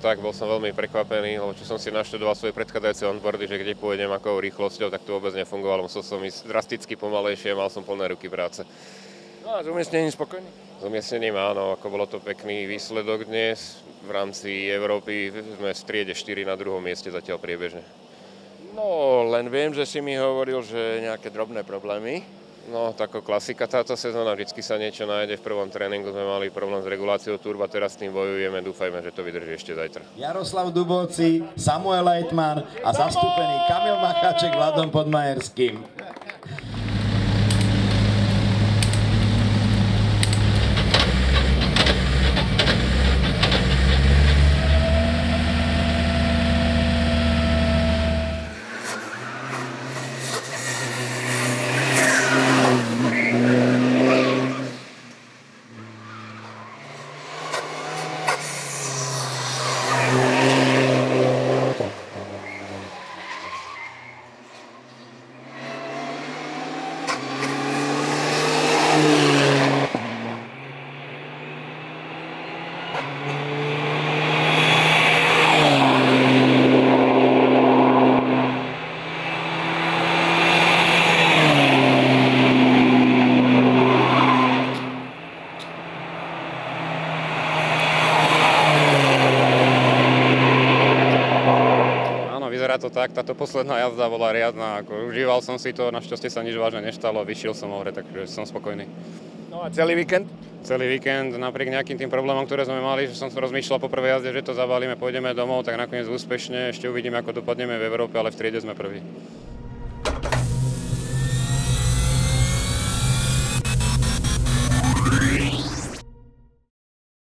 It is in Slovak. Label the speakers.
Speaker 1: tak, bol som veľmi prekvapený, lebo čo som si naštudoval svoje predchádzajúce onboardy, že kde pôjdem akou rýchlosťou, tak to vôbec nefungovalo. Musel som ísť drasticky pomalejšie, mal som plné ruky práce.
Speaker 2: No a s umiestnením spokojný?
Speaker 1: S umiestnením áno, ako bolo to pekný výsledok dnes. V rámci Európy sme v triede 4 na druhom mieste zatiaľ priebežne.
Speaker 2: No, len viem, že si mi hovoril, že nejaké drobné problémy.
Speaker 1: No, taká klasika táto sezóna, vždycky sa niečo nájde. V prvom tréningu sme mali problém s reguláciou turba, teraz s tým bojujeme, dúfajme, že to vydrží ešte zajtra.
Speaker 3: Jaroslav Dubovci, Samuel Leitman a zastúpený Kamil Macháček Vladom Podmajerským.
Speaker 4: Vyzerá to tak, táto posledná jazda bola riadna, užíval som si to, našťastie sa nič vážne neštalo, vyšiel som hore, takže som spokojný.
Speaker 2: No a celý víkend?
Speaker 4: Celý víkend, napriek nejakým tým problémom, ktoré sme mali, že som rozmýšľal po prvej jazde, že to zabalíme, pôjdeme domov, tak nakoniec úspešne, ešte uvidíme, ako dopadneme v Európe, ale v triede sme prví.